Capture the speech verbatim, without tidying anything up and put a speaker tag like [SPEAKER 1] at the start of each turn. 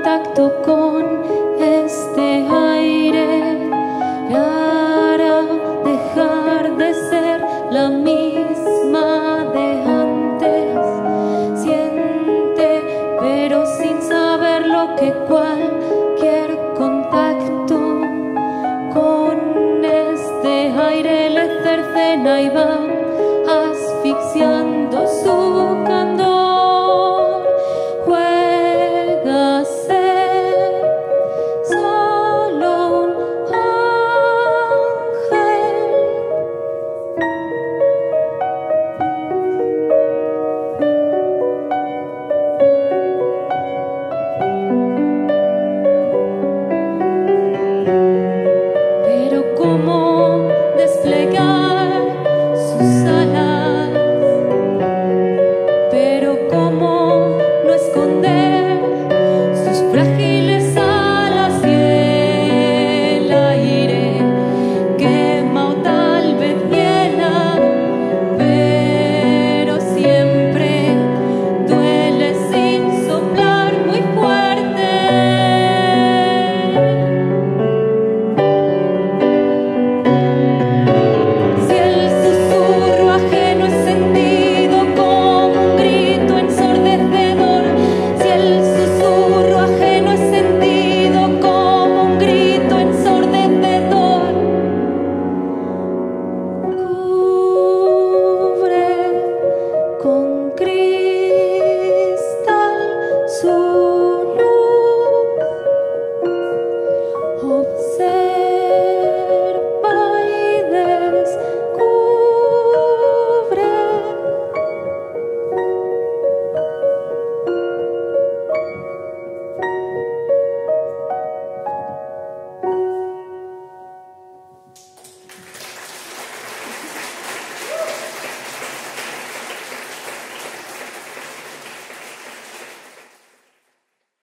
[SPEAKER 1] contacto con este aire para dejar de ser la misma de antes. Siente, pero sin saber lo que cualquier contacto con este aire le cercena y va asfixiando su candor. Juega a ser solo un ángel. Pero cómo desplegar sus alas, pero cómo no esconder sus frágiles alas, y el aire quema o tal vez hiela, pero siempre duele sin soplar muy fuerte. Si el susurro ajeno es sentido como un grito ensordecedor, si el susurro ajeno es sentido como un grito ensordecedor, cubre con